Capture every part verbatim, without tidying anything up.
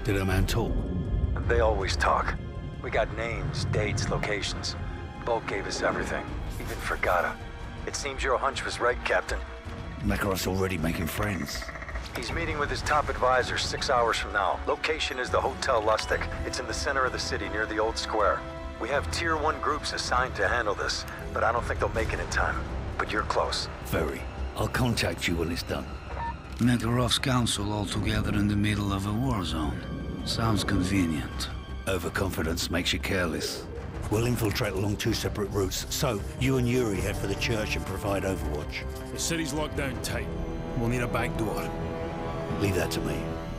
Did our man talk? They always talk. We got names, dates, locations. Bolt gave us everything, even Fragata. It seems your hunch was right, Captain. Makarov's already making friends. He's meeting with his top advisor six hours from now. Location is the Hotel Lustig. It's in the center of the city near the old square. We have tier one groups assigned to handle this, but I don't think they'll make it in time. But you're close. Very. I'll contact you when it's done. Makarov's council all together in the middle of a war zone. Sounds convenient. Overconfidence makes you careless. We'll infiltrate along two separate routes, so you and Yuri head for the church and provide overwatch. The city's locked down tight. We'll need a back door. Leave that to me.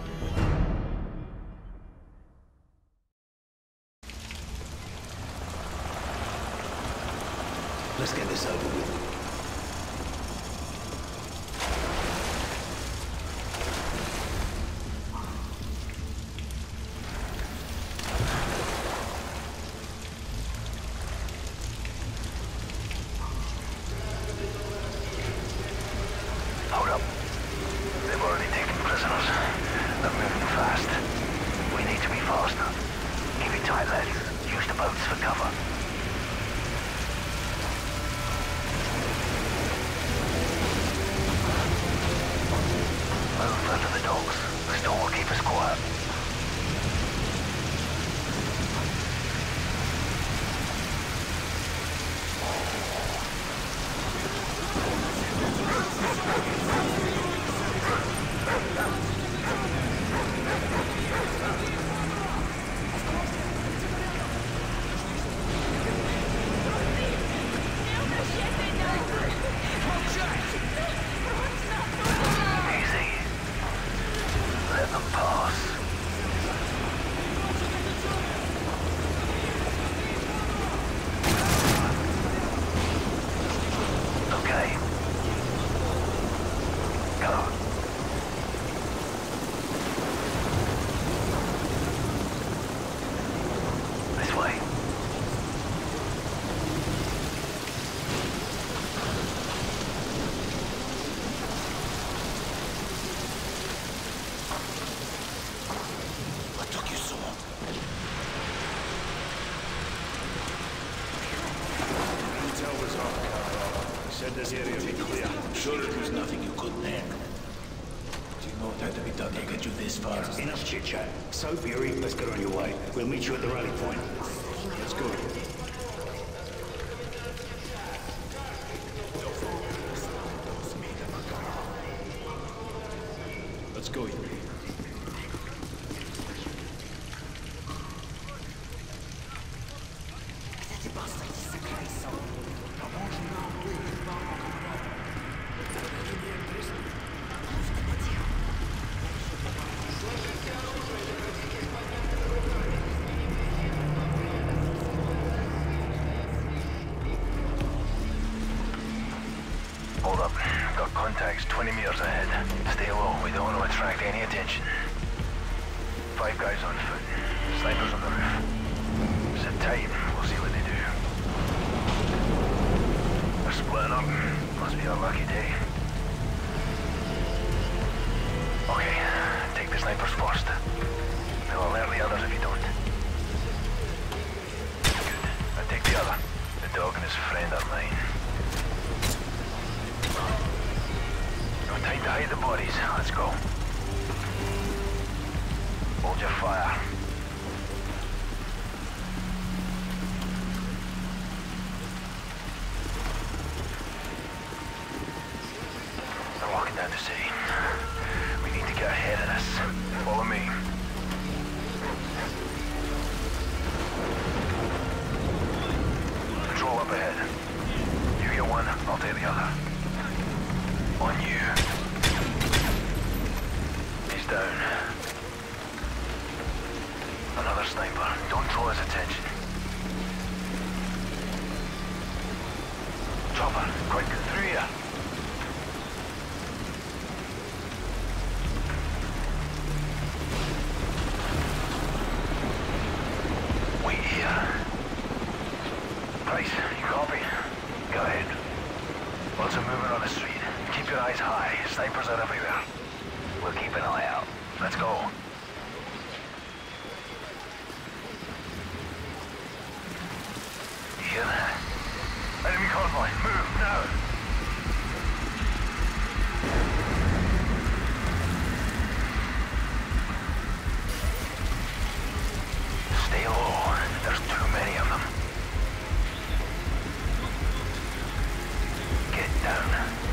Let's get this over with. Hold up. They've already taken prisoners. They're moving fast. We need to be faster. Keep it tight, lads. Use the boats for cover. Move under the docks. The storm will keep us quiet. This area be clear. Sure there was nothing you couldn't handle. Do you know what had to be done to get you this far? Enough chit-chat. So, Yuri, let's get on your way. We'll meet you at the rally point. Let's go. Let's go, Yuri. Hold up. Got contacts twenty meters ahead. Stay low. We don't want to attract any attention. Five guys on foot. Snipers on the roof. Sit tight. We'll see what they do. They're splitting up. Must be a lucky day. Okay. Take the snipers first. They'll alert the others if you don't. Good. Now take the other. The dog and his friend are mine. Time to hide the bodies. Let's go. Hold your fire. They're walking down the city. We need to get ahead of this. Follow me. Patrol up ahead. You get one, I'll take the other. On you. He's down. Another sniper. Don't draw his attention. Chopper, quick, through here. Wait here. Price, you copy? Go ahead. Lots of movement on the street. Keep your eyes high. Snipers are everywhere. We'll keep an eye out. Let's go. on, move, now! Stay low. There's too many of them. Get down.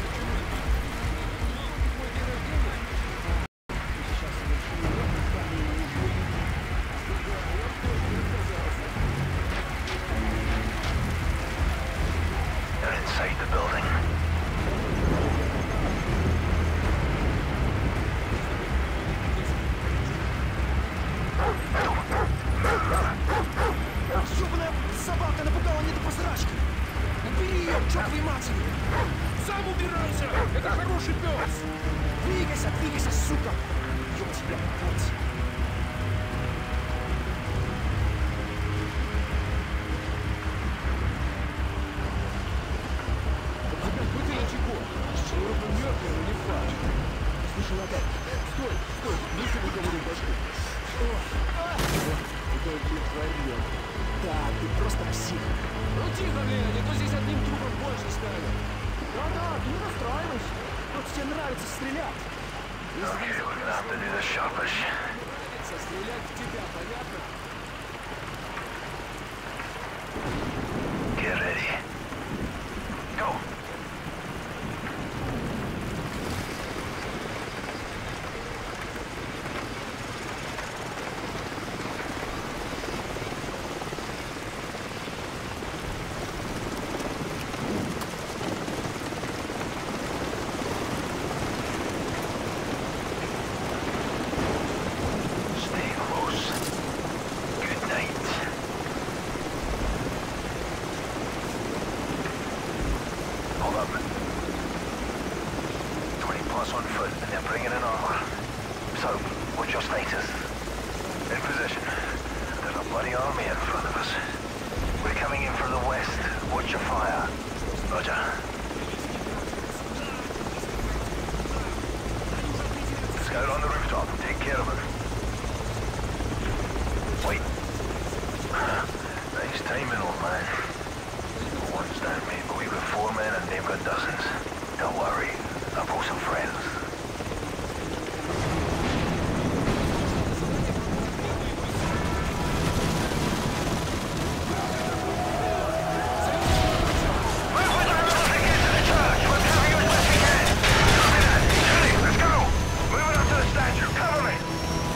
They're inside the building. Ёбаная собака напугала не до посрачки. Убери ее, к чертовой матери. Сам убирайся! Это хороший пес! Двигайся, двигайся, сука. Ёб тебя, путь. Опять бутылочку! Широко мертвый, но не факт. Слушай, Ладай, Стой, стой, неси вы кому-то башку. Это блин твоё. да, ты просто псих. Ну тихо, блин, а то здесь одним трупом больше станет. Да-да, ты не расстраивайся. Вот тебе нравится стрелять. Okay, we're gonna have to do the sharpish. Нравится стрелять в тебя, понятно? Get ready. Go! Stay close. Good night. Hold up. twenty plus on foot, and they're bringing in armor. So, what's your status? In position. There's a bloody army in front of us. We're coming in from the west. Watch your fire. Roger. Scout on the rooftop. Take care of him. Wait. Nice timing, old man. One stand mate, but we've got four men and they've got dozens. Don't worry. I'll pull some friends. Move with the river to get to the church. We'll cover you as best we can. Copy that. Yuri, let's go. Moving up to the statue. Cover me.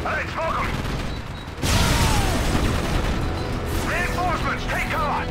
Alright, smoke them! Reinforcements, take cover!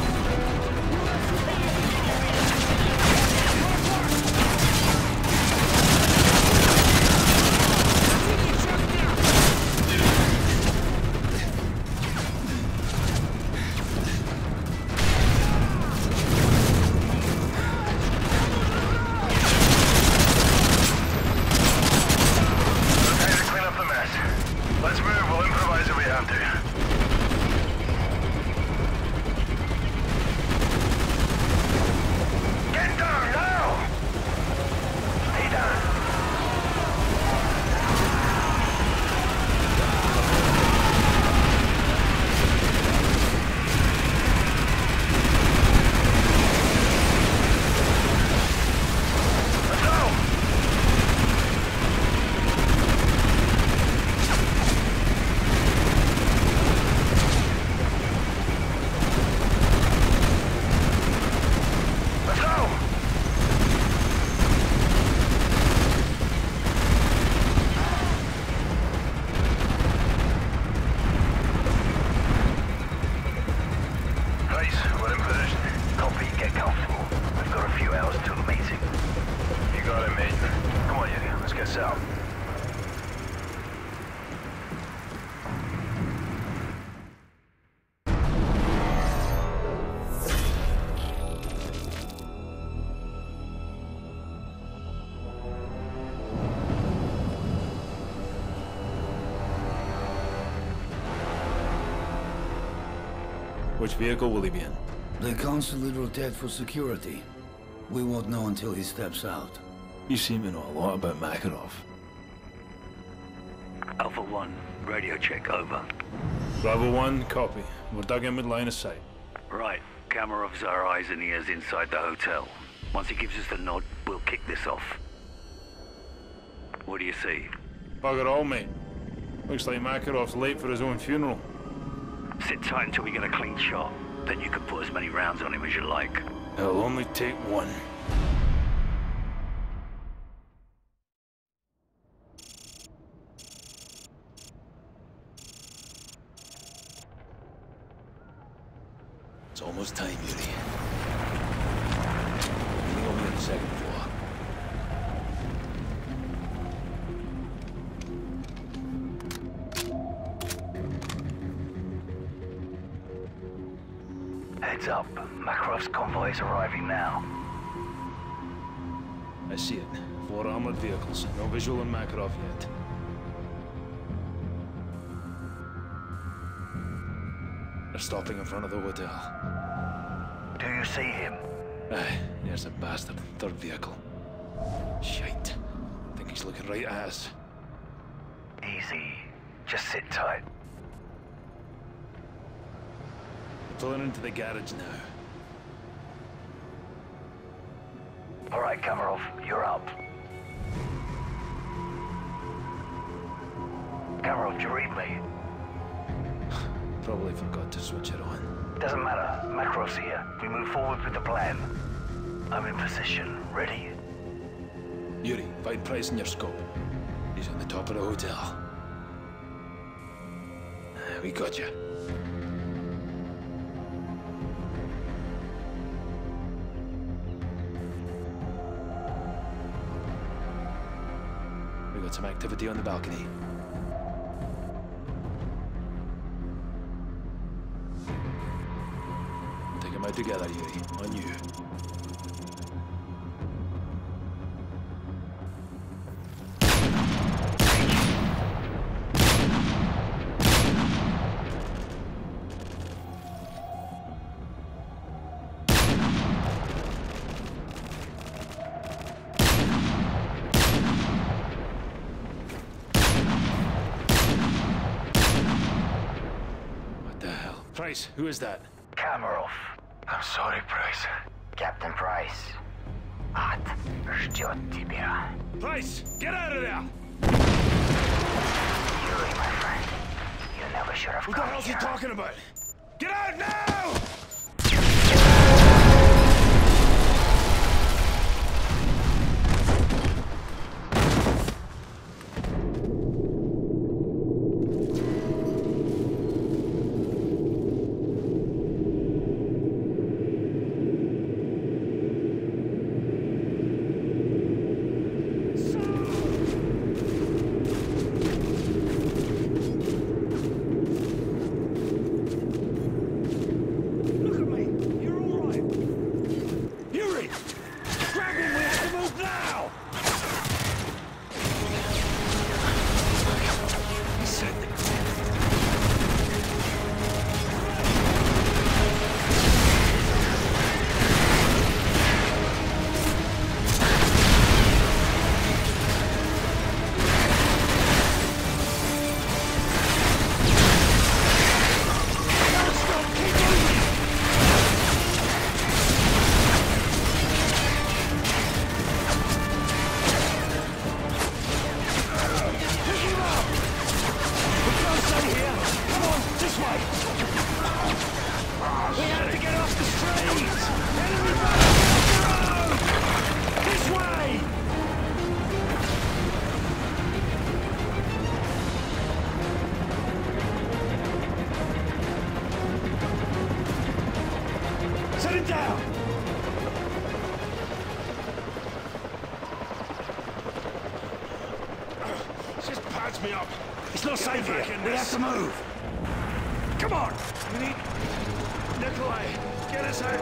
Which vehicle will he be in? The consul will rotate for security. We won't know until he steps out. You seem to know a lot about Makarov. Alpha one, radio check, over. Bravo one, copy. We're dug in with line of sight. Right. Kamarov's our eyes and ears inside the hotel. Once he gives us the nod, we'll kick this off. What do you see? Bugger all, mate. Looks like Makarov's late for his own funeral. Sit tight until we get a clean shot. Then you can put as many rounds on him as you like. It'll only take one. It's almost time, Yuri. Meeting will be on the second floor. Heads up. Makarov's convoy is arriving now. I see it. Four armored vehicles. No visual on Makarov yet. They're stopping in front of the hotel. Do you see him? Aye, there's a bastard. Third vehicle. Shite. I think he's looking right at us. Easy. Just sit tight. We're pulling into the garage now. All right, Kamarov, you're up. Kamarov, do you read me? Probably forgot to switch it on. Doesn't matter. Makarov's here. We move forward with the plan. I'm in position. Ready? Yuri, find Price in your scope. He's on the top of the hotel. We got you. We got some activity on the balcony. Take them out together, Yuri. On you. Price, who is that? Kamarov. I'm sorry, Price. Captain Price. Ад ждет тебя. Price, get out of there! Yuri, my friend. You never should have What come the hell's here. he talking about? Get out now! down! Just patch me up. It's not safe here. back in We this. have to move. Come on! We need... Nikolai, get us out.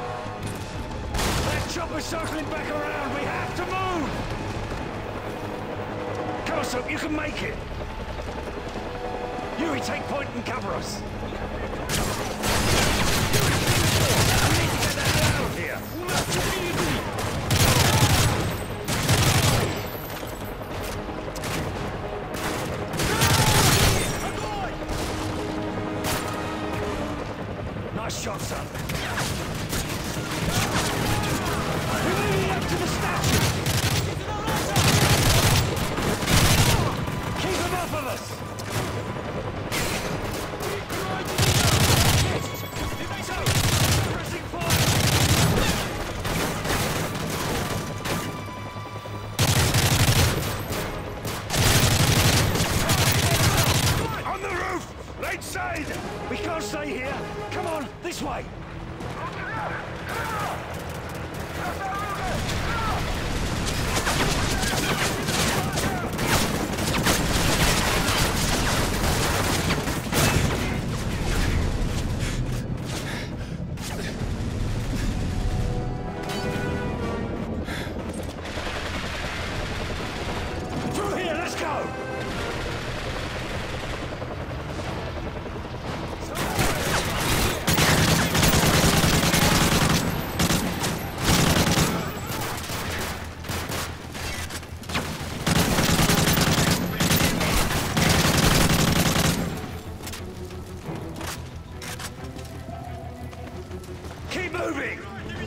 That chopper's circling back around. We have to move! Come on, Soap, you can make it. Yuri, take point and cover us. We need to get the hell out of here. Nice shot, son. We're moving up to the statue. Keep them off of us. Pressing fire. On the roof! Right side! We can't stay here. Come on, this way. Through here, let's go. Keep moving!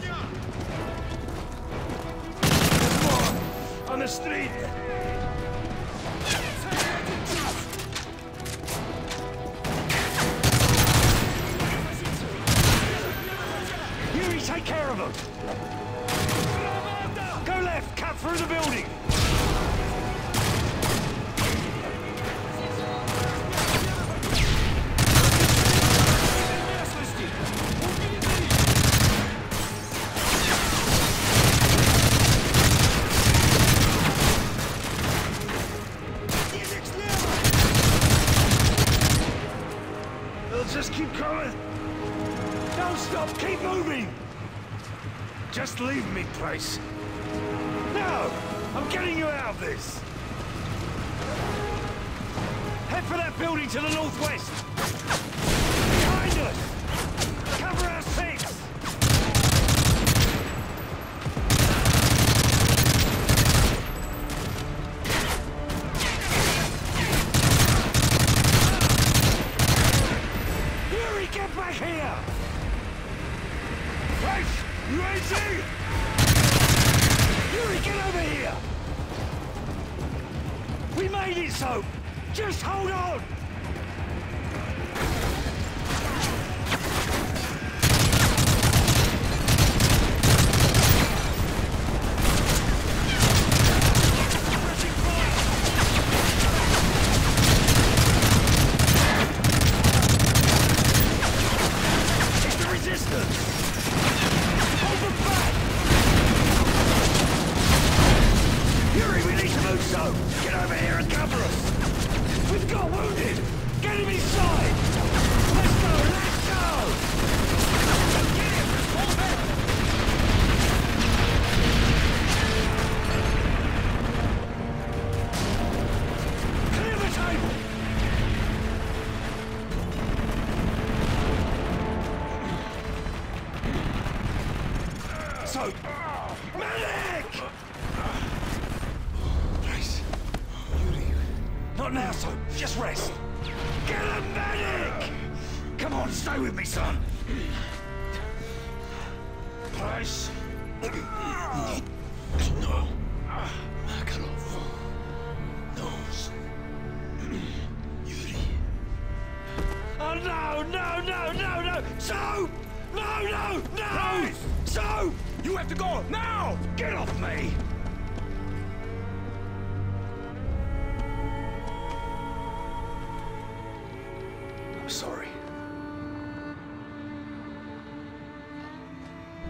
There's more! On the street! Yuri, take care of them! Go left, cut through the building! They'll just keep coming. Don't stop, keep moving! Just leave me, Price. No! I'm getting you out of this! Head for that building to the northwest! Behind us! Cover our six! Yuri, get back here! Price! U A Z! Yuri, get over here! We made it, Soap! Just hold on! Pressing fire! It's the resistance! Hold them back! Yuri, we need to move, Soap! Get over here and cover us! We've got wounded! Get him inside! Let's go! Let's go! Get him! Hold back! Clear the table! So, medic! Price. Yuri. Not now, so just rest. Get a medic! Come on, stay with me, son. Price. No. Makarov knows. Yuri. Oh no, no, no, no, no! So! No, no, no! So! You have to go now! Get off me! I'm sorry.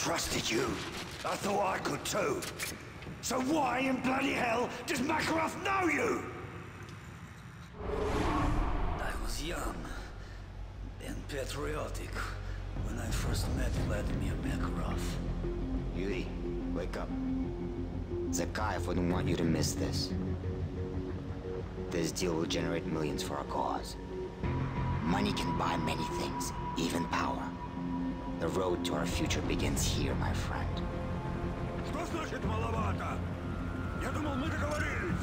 trusted you. I thought I could too. So why in bloody hell does Makarov know you? I was young and patriotic when I first met Vladimir Makarov. Yuri, wake up. Zakhaev wouldn't want you to miss this. This deal will generate millions for our cause. Money can buy many things, even power. The road to our future begins here, my friend. Что значит маловато? Я думал, мы договорились.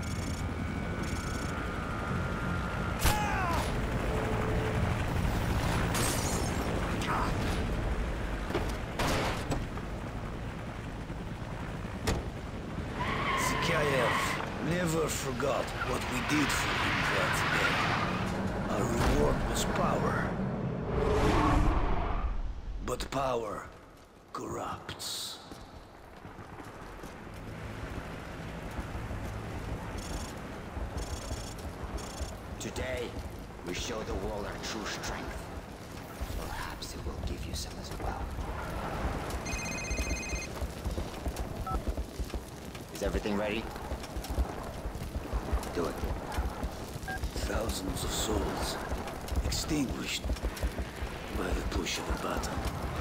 Zakhaev never forgot what we did for him that day. Our reward was power. But power corrupts. Today, we show the world our true strength. Perhaps it will give you some as well. Is everything ready? Do it. Thousands of souls extinguished by the push of a button.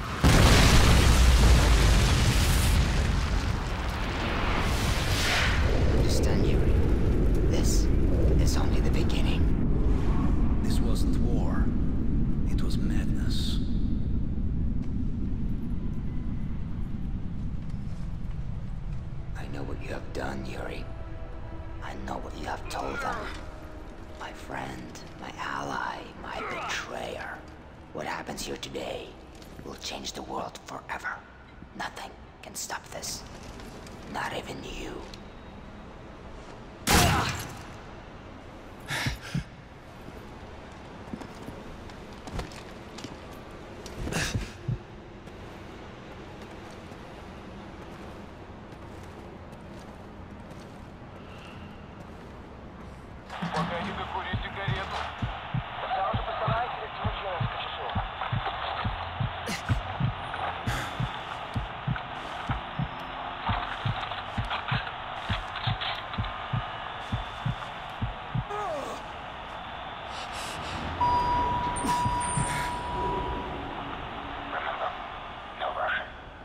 Understand, Yuri? This is only the beginning. This wasn't war. It was madness. I know what you have done, Yuri. I know what you have told them. My friend, my ally, my betrayer. What happens here today will change the world forever. Nothing can stop this. Not even you. Погоди-ка курить сигарету. Сразу постарайся растянуть на несколько часов. Remember, no rushing.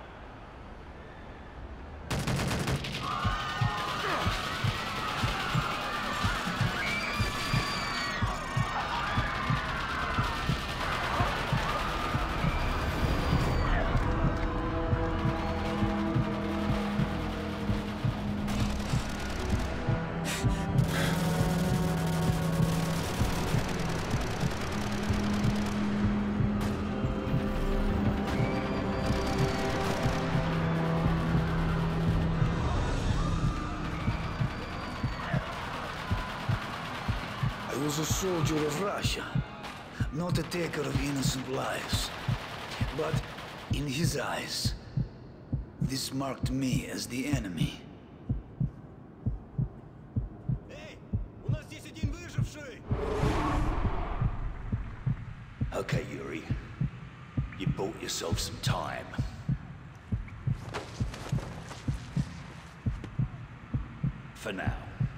I was a soldier of Russia, not a taker of innocent lives. But in his eyes, this marked me as the enemy. Эй, у нас здесь один выживший! Okay, Yuri. You bought yourself some time. For now.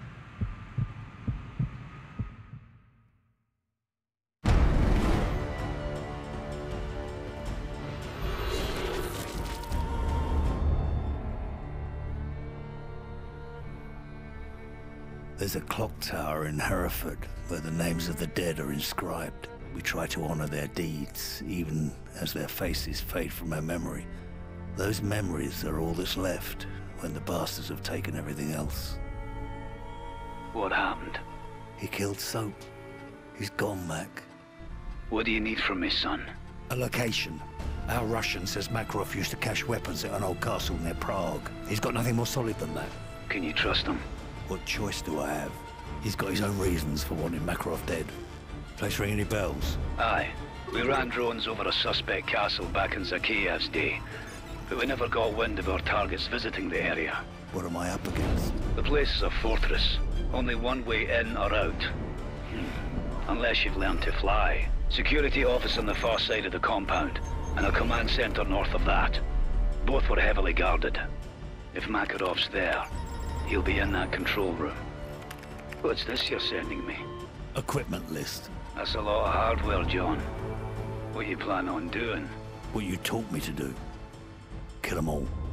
There's a clock tower in Hereford where the names of the dead are inscribed. We try to honor their deeds, even as their faces fade from our memory. Those memories are all that's left when the bastards have taken everything else. What happened? He killed Soap. He's gone, Mac. What do you need from me, son? A location. Our Russian says Makarov used to cache weapons at an old castle near Prague. He's got nothing more solid than that. Can you trust him? What choice do I have? He's got his own reasons for wanting Makarov dead. Place ring any bells? Aye. We ran drones over a suspect castle back in Zakhaev's day, but we never got wind of our targets visiting the area. What am I up against? The place is a fortress. Only one way in or out. Hmm. Unless you've learned to fly. Security office on the far side of the compound, and a command center north of that. Both were heavily guarded. If Makarov's there, he'll be in that control room. What's this you're sending me? Equipment list. That's a lot of hardware, John. What you plan on doing? What you taught me to do. Kill them all.